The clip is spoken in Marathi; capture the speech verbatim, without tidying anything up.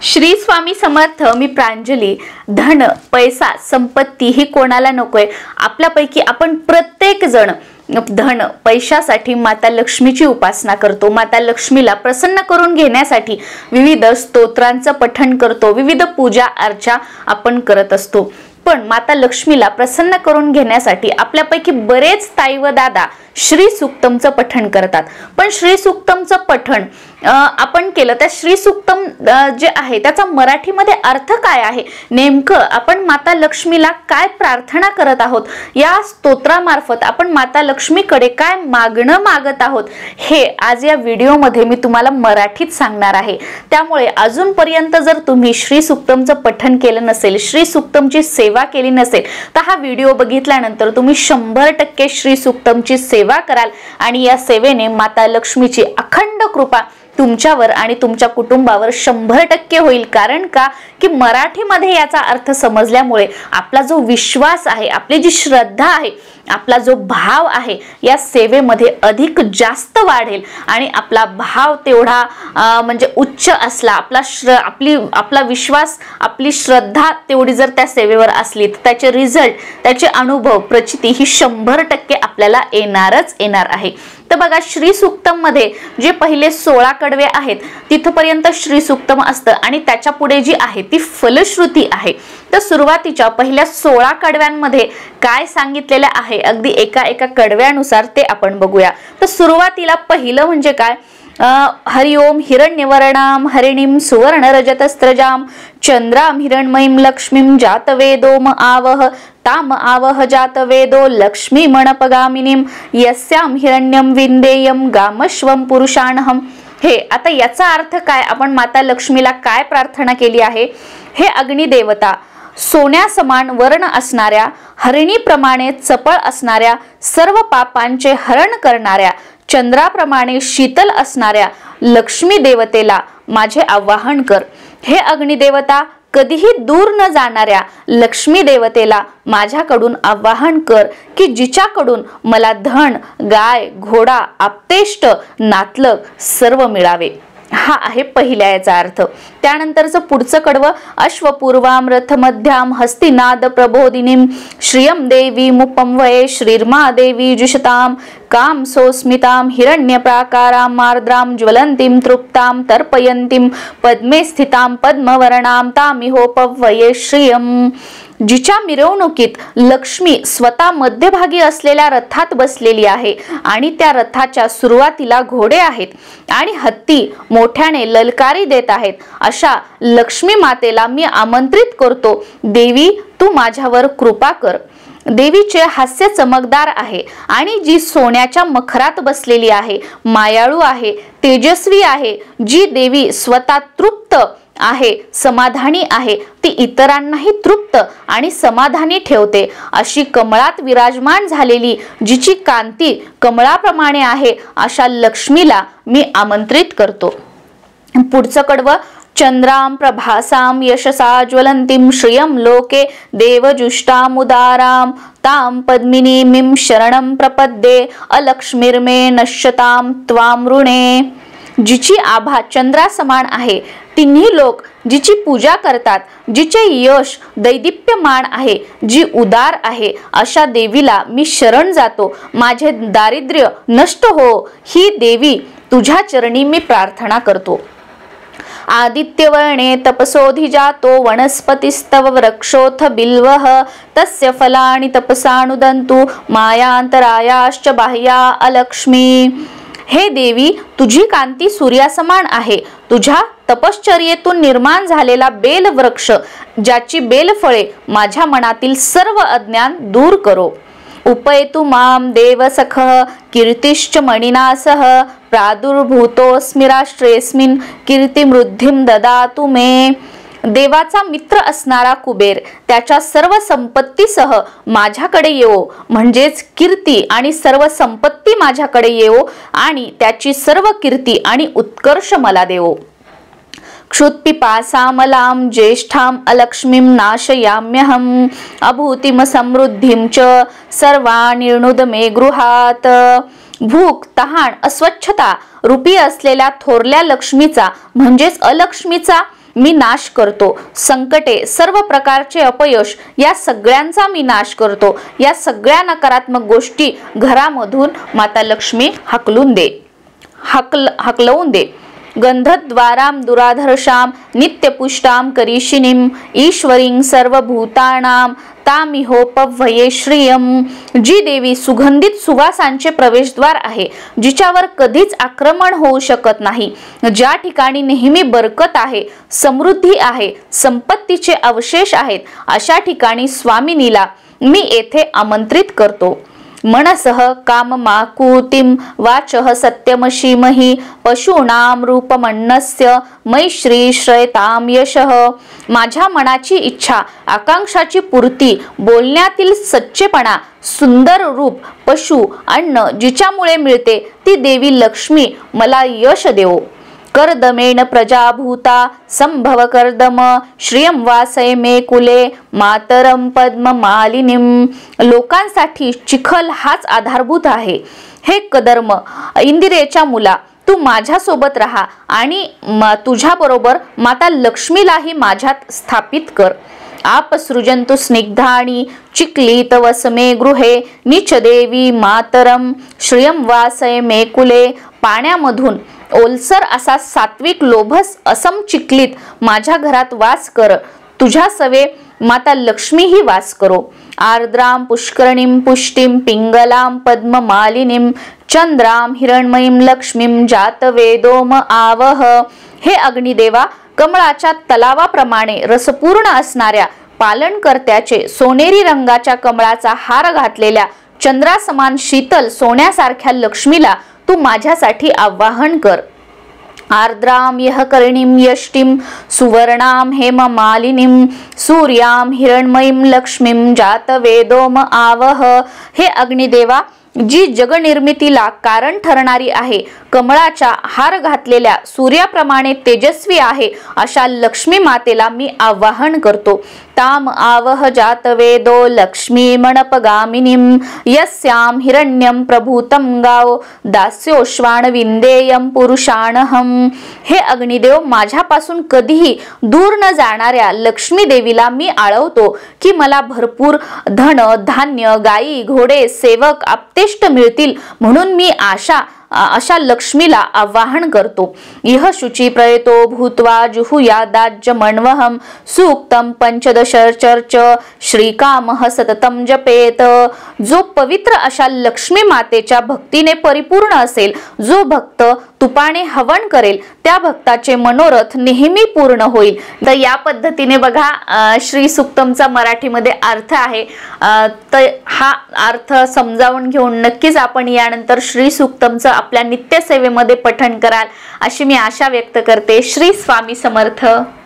श्री स्वामी समर्थ। मी प्रांजली। धन, पैसा, संपत्ती ही कोणाला नकोय? आपल्यापैकी आपण प्रत्येक जण धन पैशासाठी माता लक्ष्मीची उपासना करतो। माता लक्ष्मीला प्रसन्न करून घेण्यासाठी विविध स्तोत्रांचं पठण करतो, विविध पूजा अर्चा आपण करत असतो। पण माता लक्ष्मीला प्रसन्न करून घेण्यासाठी आपल्यापैकी बरेच ताई व दादा श्री सूक्तमचं पठण करतात। पण श्री सूक्तमचं पठण आपण केलं त्या श्री सूक्तम जे आहे त्याचा मराठीमध्ये अर्थ काय आहे, नेमकं आपण माता लक्ष्मीला काय प्रार्थना करत आहोत, या स्तोत्रामार्फत आपण माता लक्ष्मीकडे काय मागणं मागत आहोत, हे आज या व्हिडिओमध्ये मी तुम्हाला मराठीत सांगणार आहे। त्यामुळे अजूनपर्यंत जर तुम्ही श्री सूक्तमचं पठण केलं नसेल, श्री सूक्तमची सेवा केली नसेल, तर हा व्हिडिओ बघितल्यानंतर तुम्ही शंभर टक्के श्री सूक्तमची सेवा कराल आणि या सेवेने माता लक्ष्मीची अखंड कृपा तुमच्यावर आणि तुमच्या कुटुंबावर शंभर टक्के होईल। कारण का की मराठीमध्ये याचा अर्थ समजल्यामुळे आपला जो विश्वास आहे, आपली जी श्रद्धा आहे, आपला जो भाव आहे या सेवेमध्ये अधिक जास्त वाढेल आणि आपला भाव तेवढा म्हणजे उच्च असला, आपला श्र आपली आपला विश्वास, आपली श्रद्धा तेवढी जर त्या सेवेवर असली तर त्याचे रिझल्ट, त्याचे अनुभव, प्रचिती ही शंभर टक्के आपल्याला येणारच येणार आहे। तर बघा, श्री सूक्तम मध्ये जे पहिले सोळा कडवे आहेत तिथपर्यंत श्री सूक्तम असतं आणि त्याच्या पुढे जी आहे ती फलश्रुती आहे। तर सुरुवातीच्या पहिल्या सोळा कडव्यांमध्ये काय सांगितलेलं आहे अगदी एका एका कडव्यानुसार ते आपण बघूया। तर सुरुवातीला पहिलं म्हणजे काय, हरि ओम हिरण्यवर्णाम हरिणीम सुवर्ण रजतस्त्रजाम चंद्राम हिरण्मयीं लक्ष्मीं जातवेदोम आवह ताम आवह जातवेदो लक्ष्मी मणपगामिनीं यस्याम हिरण्यम विंदेयम गामश्वम पुरुषाणहम। हे आता याचा अर्थ काय, आपण माता लक्ष्मीला काय प्रार्थना केली आहे, हे अग्निदेवता, सोन्या समान वर्ण असणाऱ्या, हरिणीप्रमाणे चपळ असणाऱ्या, सर्व पापांचे हरण करणाऱ्या, चंद्राप्रमाणे शीतल असणाऱ्या लक्ष्मी देवतेला माझे आवाहन कर। हे अग्निदेवता, कधीही दूर न जाणाऱ्या लक्ष्मी देवतेला माझ्याकडून आवाहन कर की जिच्याकडून मला धन, गाय, घोडा, आप्तेष्ट, नातलग सर्व मिळावे। हा आहे पहिल्या याचा अर्थ। त्यानंतरचं पुढचं कडवं, अश्वपूर्वाम रथमध्याम हस्तिनाद प्रबोधिनीं श्रियं देवी मुपंवये श्रीर्मा देवी जुषताम काम सोस्मिताम हिरण्यप्राकारां मार्द्रां ज्वलंतीं तृप्तां तर्पयन्तीं पद्मे स्थितां पद्मवर्णां तामिहोपवये श्रियं। जिच्या मिरवणुकीत लक्ष्मी स्वतः मध्यभागी असलेल्या रथात बसलेली आहे आणि त्या रथाच्या सुरुवातीला घोडे आहेत आणि हत्ती मोठ्याने ललकारी देत आहेत, अशा लक्ष्मी मातेला मी आमंत्रित करतो, देवी तू माझ्यावर कृपा कर। देवीचे हास्य चमकदार आहे आणि जी सोन्याच्या मखरात बसलेली आहे, मायाळू आहे, तेजस्वी आहे, जी देवी स्वतः तृप्त आहे, समाधानी आहे, ती इतरांनाही तृप्त आणि समाधानी ठेवते, अशी कमळात विराजमान झालेली, जिची कांती कमळाप्रमाणे आहे, अशा लक्ष्मीला मी आमंत्रित करतो। पुढचं कडवं, चंद्राम प्रभासाम यशसा ज्वलंतीं श्रियं लोके देवजुष्टाम उदाराम ताम पद्मिनीमिं शरणं प्रपद्ये अलक्ष्मीर्मे नश्यताम त्वाम ऋणे। जिची आभा चंद्रासमान आहे, तिन्ही लोक जिची पूजा करतात, जिचे यश दैदिप्यमान आहे, जी उदार आहे, अशा देवीला मी शरण जातो, माझे दारिद्र्य नष्ट हो, ही देवी तुझ्या चरणी मी प्रार्थना करतो। आदित्यवर्णे तपसोधि जातो वनस्पतिस्तव वृक्षोथ बिल्वः तस्य फलानि तपसानुदन्तु मायान्तरायाश्च बाह्या अलक्ष्मी। हे देवी, तुझी कांती सूर्यासमान आहे, तुझ्या तपश्चर्येतून निर्माण झालेला बेल वृक्ष, ज्याची बेलफळे माझ्या मनातील सर्व अज्ञान दूर करो। उपैतु माम देवसखः कीर्तिश्च मणिना सह प्रादुर्भूतोऽस्मि राष्ट्रेऽस्मिन् कीर्तिमृद्धिं ददातु मे। देवाचा मित्र असणारा कुबेर त्याच्या सर्व संपत्तीसह माझ्याकडे येवो, म्हणजेच कीर्ती आणि सर्व संपत्ती माझ्याकडे येवो आणि त्याची सर्व कीर्ती आणि उत्कर्ष मला देवो। क्षुत्पिपासामलां ज्येष्ठां अलक्ष्मीं नाशयाम्यहम् अभूतिम समृद्धिं च सर्वानिर्णुद मे गृहात। भूक, तहान, अस्वच्छता रूपी असलेल्या थोरल्या लक्ष्मीचा म्हणजेच अलक्ष्मीचा मी नाश करतो. संकटे, सर्व प्रकारचे अपयश या सगळ्यांचा मी नाश करतो. या सगळ्या नकारात्मक गोष्टी घरामधून माता लक्ष्मी हाकलून दे हाकल हाकलवून दे. गंधद्वाराम दुराधर्षाम नित्यपुष्टाम करीशिनीम ईश्वरीं सर्वभूतानाम तामिहोपव्यये श्रियम. जी देवी सुगंधित सुवासांचे प्रवेशद्वार आहे, जिच्यावर कधीच आक्रमण होऊ शकत नाही, ज्या ठिकाणी नेहमी बरकत आहे, समृद्धी आहे, संपत्तीचे अवशेष आहेत, अशा ठिकाणी स्वामिनीला मी येथे आमंत्रित करतो. मनसः काममाकुतिं वाचः सत्यमशीमहि पशूनां रूपमन्नस्य मै श्री श्रयतां यशः. माझ्या मनाची इच्छा, आकांक्षाची पूर्ती, बोलण्यातील सच्चेपणा, सुंदर रूप, पशु, अन्न जिच्यामुळे मिळते ती देवी लक्ष्मी मला यश देवो. कर्दमेन प्रजाभूता संभव कर्दम श्रियं वासय मे कुले मातरम पद्ममालिनीम. लोकांसाठी चिखल हाच आधारभूत आहे. हे कदर्म इंदिरेच्या मुला, तू माझ्या सोबत राहा आणि तुझ्या बरोबर माता लक्ष्मीलाही माझ्यात स्थापित कर. आप सृजंतु स्निग्धानि चिक्लित वसमे गृहे निच देवी मातरम श्रियं वासय मे कुले. पाण्यामधून ओलसर असा सात्विक लोभस असम चिक्लित माझ्या घरात वास कर. तुझ्या सवे माता लक्ष्मी ही वास करो. आर्द्राम पुष्करणीं पुष्टिं पिंगलां पद्ममालिनीं चंद्राम हिरण्मयीं लक्ष्मीं जातवेदोम आवह. हे अग्निदेवा, कमळाच्या तलावाप्रमाणे रसपूर्ण असणाऱ्या पालनकर्त्याचे सोनेरी रंगाच्या कमळाचा हार घातलेल्या चंद्रासमान शीतल सोन्यासारख्या लक्ष्मीला तू माझ्यासाठी आवाहन कर. आर्द्राम यह कर्णीं यष्टीं सुवर्णां हेममालिनीं सूर्यां हिरण्मयीं लक्ष्मीं जातवेदोम आवह. हे अग्निदेवा, जी जगनिर्मितीला कारण ठरणारी आहे, कमळाच्या हार घातलेल्या सूर्याप्रमाणे तेजस्वी आहे, अशा लक्ष्मी मातेला मी आवाहन करतो. ताम आवह जातवेदो लक्ष्मी मणपगामिनीं यस्यां हिरण्यं प्रभूतं गाव दास्योश्वान विंदेयं पुरुषाणहं. हे अग्निदेव, माझ्यापासून कधीही दूर न जाणाऱ्या लक्ष्मी देवीला मी आळवतो की मला भरपूर धन, धान्य, गायी, घोडे, सेवक, आप्तेष्ट मिळतील, म्हणून मी आशा अशा लक्ष्मीला आवाहन करतो. इह शुचि प्रयतो भूत्वा जुहुयादाज्य मण्वहं सूक्तं पंचदशर्चर्च श्रीकामः सततं जपेत. जो पवित्र अशा लक्ष्मी मातेच्या भक्तीने परिपूर्ण असेल, जो भक्त तुपाने हवन करेल, त्या भक्ताचे मनोरथ नेहमी पूर्ण होईल. तर या पद्धतीने बघा श्री सुक्तमचा मराठीमध्ये अर्थ आहे. तर हा अर्थ समजावून घेऊन नक्कीच आपण यानंतर श्री सुक्तमचं आपल्या नित्यसेवेमध्ये पठण कराल अशी मी आशा व्यक्त करते. श्री स्वामी समर्थ.